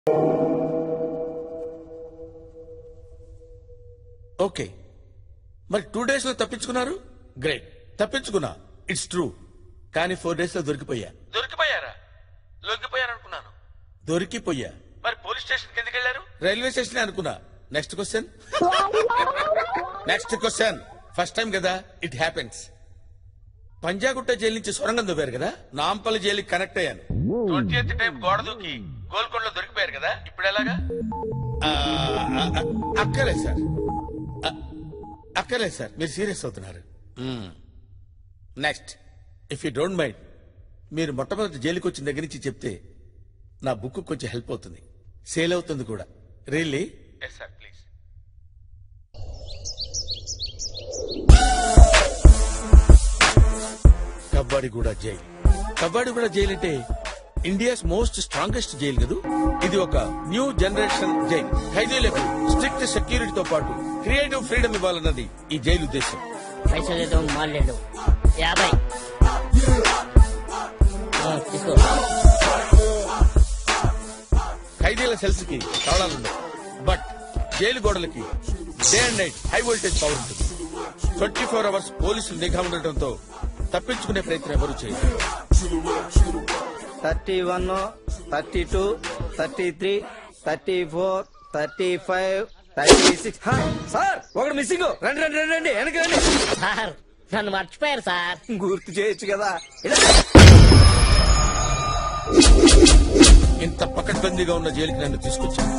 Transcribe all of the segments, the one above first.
Okay, మరి 2 days లో తప్పించుకున్నారు. గ్రేట్, తప్పించుకున్నా, ఇట్స్ ట్రూ. కానీ 4 days లో దొరికిపోయారా? లొంగిపోయారనుకున్నాను. దొరికిపోయా. మరి పోలీస్ స్టేషన్కి ఎందుకు వెళ్ళారు? రైల్వే స్టేషన్ అనుకున్నా. Next question. ఫస్ట్ టైం కదా, ఇట్ హ్యాపెన్స్. పంజాగుట్ట జైలు నుంచి సొరంగం దొబ్బారు కదా, నాంపల్లి జైలుకి కనెక్ట్ అయ్యాను. 20th టైం గోడ దూకి గోల్కొండలో దొరికిపోయారు కదా, ఇప్పుడు ఎలాగా? అక్కర్లేదు సార్, మీరు సీరియస్ అవుతున్నారు. Next, if you don't mind, మీరు మొట్టమొదటి జైలుకి వచ్చిన దగ్గర నుంచి చెప్తే నా బుక్ కొంచెం హెల్ప్ అవుతుంది, సేల్ అవుతుంది కూడా. Really? Yes sir, please. Kabbadiguda jail అంటే ఇండియాస్ మోస్ట్ స్ట్రాంగెస్ట్ జైలు కదా. ఇది ఒక న్యూ జనరేషన్ జైలు. ఖైదీలకు స్ట్రిక్ట్ సెక్యూరిటీతో పాటు క్రియేటివ్ ఫ్రీడమ్ ఇవ్వాలన్నది ఈ జైలు ఉద్దేశం. ఖైదీల సెల్స్ కి తాళాలున్నాయి, బట్ జైలు గోడలకి day and night high voltage power ఉంటుంది. 24 hours పోలీసులు నిఘా ఉండటంతో తప్పించుకునే ప్రయత్నం ఎవరు చేయరు. 31, 32, 33, 34, 35, 36. సార్, ఒకటి మిస్సింగ్. రండి వెనక రండి. సార్, నన్ను మర్చిపోయారు సార్. గుర్తు చేయొచ్చు కదా. ఇంత పకడ్బందీగా ఉన్న జైలుకి నన్ను తీసుకొచ్చాను.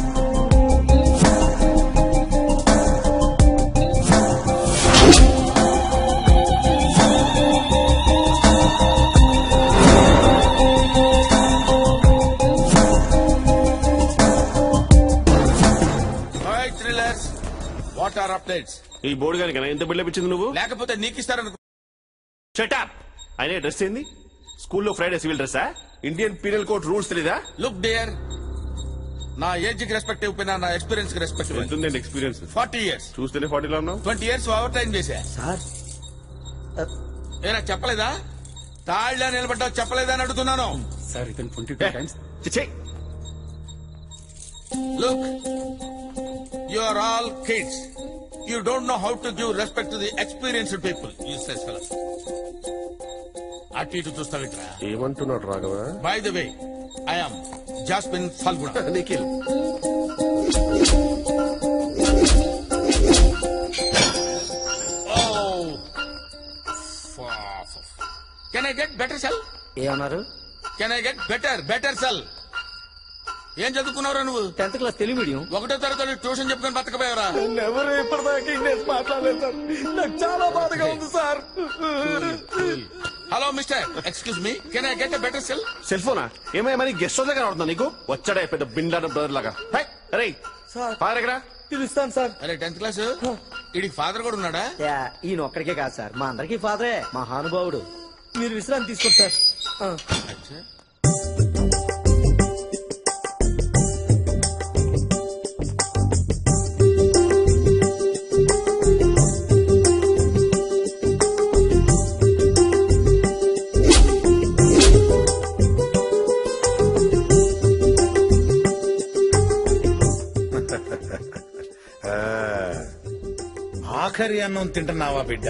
What are updates? ఈ బోర్డు గారికి ఎంత బిల్డప్ ఇచ్చింది నువ్వు? లేకపోతే నీకు ఇస్తారనుకో. Shut up. అయినా డ్రెస్ ఏంది? స్కూల్లో ఫ్రైడే సివిల్ డ్రెస్సా? ఇండియన్ పీనల్ కోడ్ రూల్స్ తెలీదా? లుక్ డియర్, నా ఏజ్ కి రెస్పెక్ట్ ఇవ్వకపోయినా నా ఎక్స్పీరియన్స్ కి రెస్పెక్ట్. ఎంతుందండి ఎక్స్పీరియన్స్? 40 years. చూస్తేనే 40 లో ఉన్నావు. 20 years ఓవర్ టైం చేశా. సార్, ఏనా చెప్పలేదా? తాళ్ళ నిలబడ్డావు, చెప్పలేదా అని అడుగుతున్నాను. సార్, ఇతను 22 times. Look, you are all kids. You don't know how to give respect to the experienced people. Useless fellow. అటు ఇటు చూస్తావిట్రా. ఏమంటున్నాడు Raghava? By the way, I am Jasmine Falguna. Nikhil. Oh, can I get better cell? ఏమన్నారు? Can I get better cell? ఏం చదువుకున్నావురా నువ్వు? 10th class Telugu medium. 1వ తరగతి tuition చెప్పుకొని బతకపోయావరా? ఎవరు ఇప్పటిదాకా ఇంగ్లీష్ మాట్లాడలేదు సార్. నాకు చాలా బాధగా ఉంది sir. Hello mister, excuse me, can I get a better cell? Cell ఫోనా? ఏమై మరి గెస్ట్ హౌస్ దగ్గర అవుతుందా నీకు? వచ్చాడే పెద్ద బిండాన బ్రదర్ లాగా. అరే సార్, పారెగరా. పిలుస్తాను సార్. అరే 10th క్లాస్, వీడికి ఫాదర్ కూడా ఉన్నాడా? ఈయన ఒక్కడికే కాదు సార్, మా అందరికీ ఫాదరే, మహానుభావుడు. మీరు విశ్రాంతి తీసుకోండి సార్. ఆఖరి అన్నం తింటున్నావా బిడ్డ?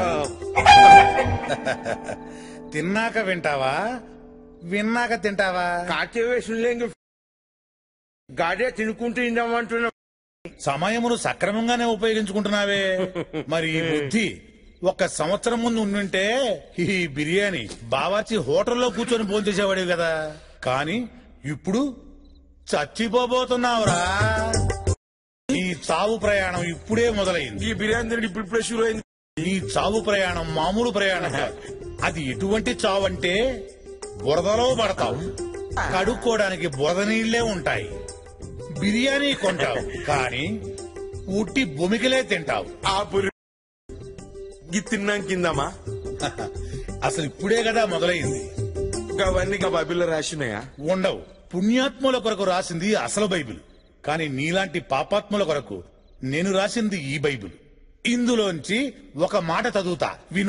తిన్నాక వింటావా, విన్నాక తింటావా? కాకే వేసులేంగి గాడే తినుకుంటూ ఇందామంటున్నా. సమయమును సక్రమంగానే ఉపయోగించుకుంటున్నావే. మరి ఈ బుద్ధి 1 సంవత్సరం ముందు ఉండుంటే ఈ బిర్యానీ బావర్చి హోటల్లో కూర్చొని భోంచేసేవాడివి కదా. కానీ ఇప్పుడు చచ్చిపోబోతున్నావురా. ఈ చావు ప్రయాణం ఇప్పుడే మొదలైంది. ఈ బిర్యానీ తిండి ఇప్పుడు షురు అయింది. ఈ చావు ప్రయాణం మామూలు ప్రయాణం కాదు. అది ఎటువంటి చావు అంటే బురదలో పడతావు, కడుక్కోవడానికి బురద నీళ్లే ఉంటాయి. బిర్యానీ కొంటావు కానీ ఉట్టి భూమికలే తింటావు. ఆ తిన్నాం కిందమా? అసలు ఇప్పుడే కదా మొదలైంది. అవన్నీ బైబిల్లో రాసినాయా? ఉండవు. పుణ్యాత్ముల కొరకు రాసింది అసలు బైబిల్. కానీ నీలాంటి పాపాత్ముల కొరకు నేను రాసింది ఈ బైబిల్. ఇందులోంచి ఒక మాట చదువుతా, విను.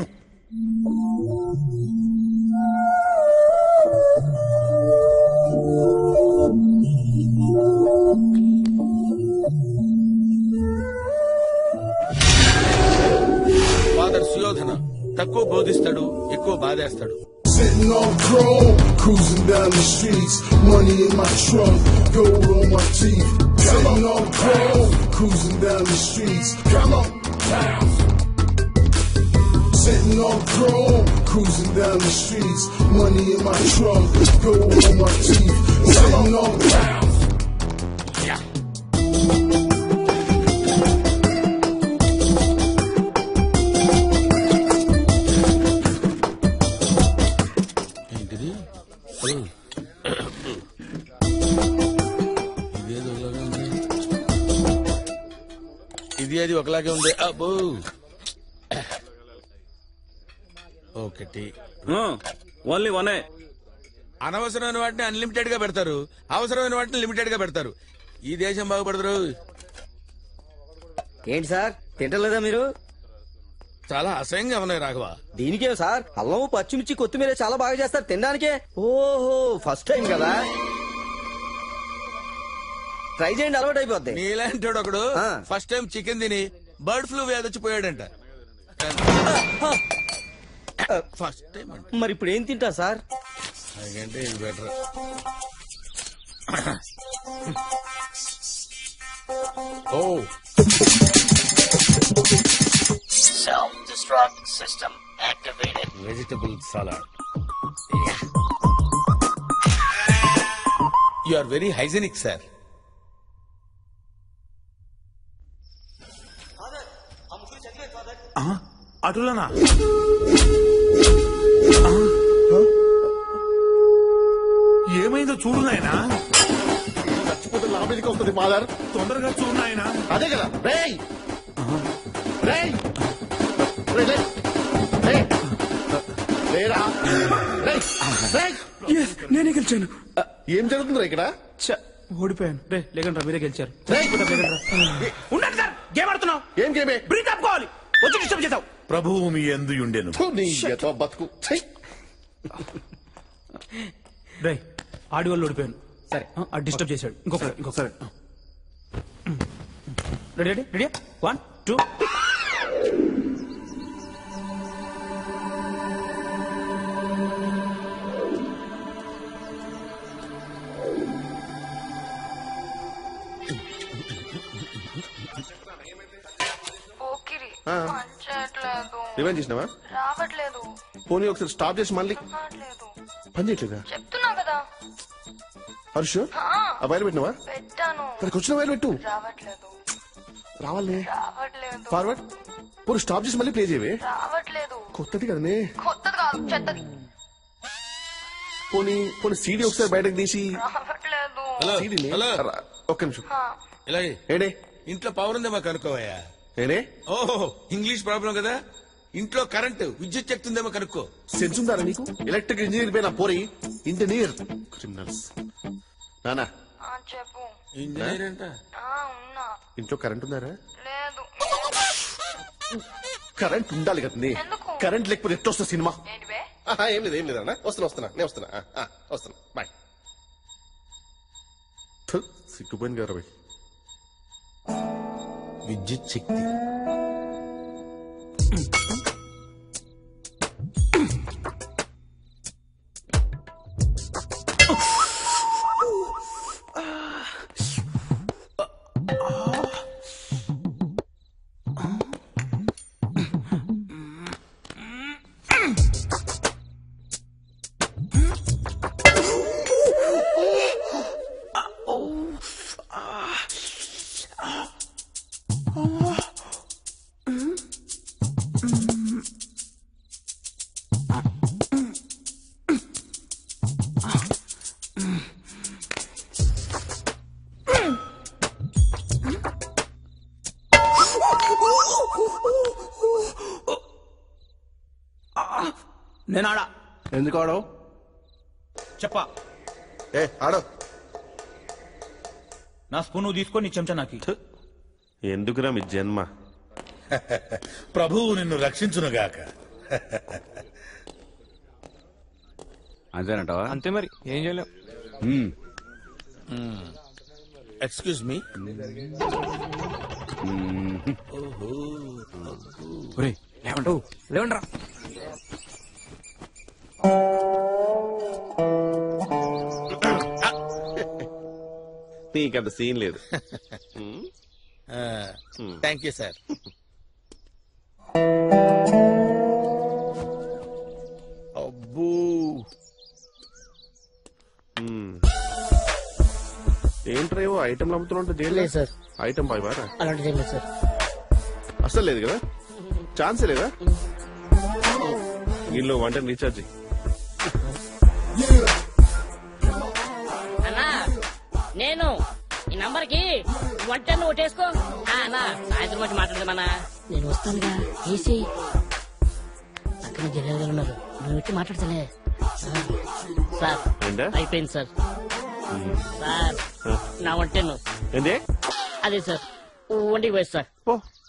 తక్కువ బోధిస్తాడు, ఎక్కువ బాధేస్తాడు. Sitting on chrome, cruising down the streets, money in my trunk, gold on my teeth. Sitting on chrome, cruising down the streets, come on, sitting on chrome, cruising down the streets, money in my trunk, gold on my teeth. Sitting on ఏంటిది? ఇదేదో ఒకలాగే ఉంది. ఇది అది ఒకలాగే ఉంది. అబ్బో ఒకటి ఓన్లీ వనే. అనవసరమైన వాటిని అన్లిమిటెడ్ గా పెడతారు, అవసరమైన వాటిని లిమిటెడ్ గా పెడతారు. ఈ దేశం బాగుపడతారు. ఏంటి సార్ తింటలేదా మీరు? చాలా అసహ్యంగా ఉన్నాయి రాఘవ. దీనికే సార్ అల్లం పచ్చిమిర్చి కొత్తిమీర చాలా బాగా చేస్తారు తినడానికే. ఓహో ఫస్ట్ టైం కదా, ట్రై చేయండి అలవాటు అయిపోద్ది. నీలాంటి ఒకడు ఆ. ఫస్ట్ టైం చికెన్ తిని బర్డ్ ఫ్లూ వ్యాధి వచ్చిపోయాడంట. ఫస్ట్ టైం అంట. మరి ఇప్పుడు ఏం తింటా సార్? ఎందుకంటే ఇది better. Oh Self-destruct system activated. Vegetable salad. You are very hygienic sir. అటులనా? ఏమైందో చూడు నాయనా. చచ్చిపోతే లాభేదికి వస్తుంది ఫాదర్. తొందరగా చూడు నాయనా. అదే కదా రేయ్ రేయ్ రేయ్, రేయ్. రేయ్. లేరా రేయ్, రేయ్. నేనే గెలిచాను. ఏం జరుగుతుందిరా ఇక్కడ? ఓడిపోయాను. రే లేకండి మీరే గెలిచారు. రేయ్. ఉండండి సార్, గేమ్ ఆడుతున్నావు. ఏం గేమే? బ్రీత్ ఆపుకోవాలి. వచ్చి డిస్టర్బ్ చేసావు. ప్రభువు మీ యందు ఉండెను. థు, నీ ఎతో బతుకు. ఛై. రే ఆడి వాళ్ళు ఓడిపోయాను. సరే డిస్టర్బ్ చేశాడు. ఇంకొకసారి రెడీ రెడీ రెడీ 1 2. పోకిరి పనిచేయట్లేదు. రివెంజ్ చేసినావా? రావట్లేదు. పోనీ ఒకసారి స్టాప్ చేసి మళ్ళీ రావట్లేదు. పని చేయట్లేదా? చెప్తున్నా కదా. హర్షు ఆ వైర్ పెట్టినావా? పెట్టాను. ఇక్కడికి వచ్చిన వైర్ పెట్టు. రావట్లేదు. రావాలే. రావట్లేదు. ఫార్వర్డ్. పోనీ స్టాప్ చేసి మళ్ళీ ప్లే చేయవే. రావట్లేదు. కొత్తది కదనే. కొత్తది కాదు, చెత్తది. పోనీ పోనీ సీడీ ఒకసారి బయటకు తీసి రావట్లేదు. హలో సీడీని హలో ఒక్క నిమిషం. ఇలాగే ఏడే ఇంట్లో పవర్ ఉందేమో కనుక్కోవయ్యా. ఏడే ఓహో ఇంగ్లీష్ ప్రాబ్లం కదా. ఇంట్లో కరెంట్ విద్యుత్ శక్తి ఉందేమో కనుక్కో. సెన్స్ ఉందారా నీకు? ఎలక్ట్రిక్ ఇంజనీర్ పైన పోరి ఇంజనీర్ క్రిమినల్స్. నానా చెప్పు. ఇంజనీర్ అంట. ఉన్నా. ఇంట్లో కరెంట్ ఉందారా? లేదు. కరెంట్ ఉండాలి కదండి. ఎందుకు? కరెంట్ లేకపోతే ఎట్టొస్తా సినిమా? ఏంటి బే? ఏం లేదు ఏం లేదు అన్న. వస్తున్నా నేను వస్తున్నా బాయ్. సిగ్గుపోయింది కదా బాయ్. విద్యుత్ శక్తి. నేను ఆడా. ఎందుకు ఆడో? చెప్పా. ఆడో. నా స్పూన్ నువ్వు తీసుకొని నీ చెంచా నాకు. ఎందుకురా మీ జన్మ? ప్రభువు నిన్ను రక్షించునుగాక. అంతేనంటావా? అంతే మరి ఏం చేయలేం. Excuse me. లేవండ్రా. నీకంత సీన్ లేదు. Thank you sir. అబ్బూ ఏంట్రేవో ఐటమ్ అమ్ముతున్నా లేదు సార్. ఐటమ్ బాయ్ బారా అలాంటిది ఏం లేదు సార్. అసలు లేదు కదా, ఛాన్సే లేదా. ఇంట్లో వంట రీఛార్జ్ అన్నా నేను ఈ నంబర్ కి 110 ఓటేసుకో. అన్నా సాయంత్రం వచ్చి మాట్లాడదామన్నా. నేను వస్తానుగా ఏసీ అక్కడ జిల్లాలో ఉన్నారు, నువ్వు వచ్చి మాట్లాడతలే. సార్ అయిపోయింది సార్. సార్ నా 110 ఏంటి అదే సార్, 1కి పోయి సార్.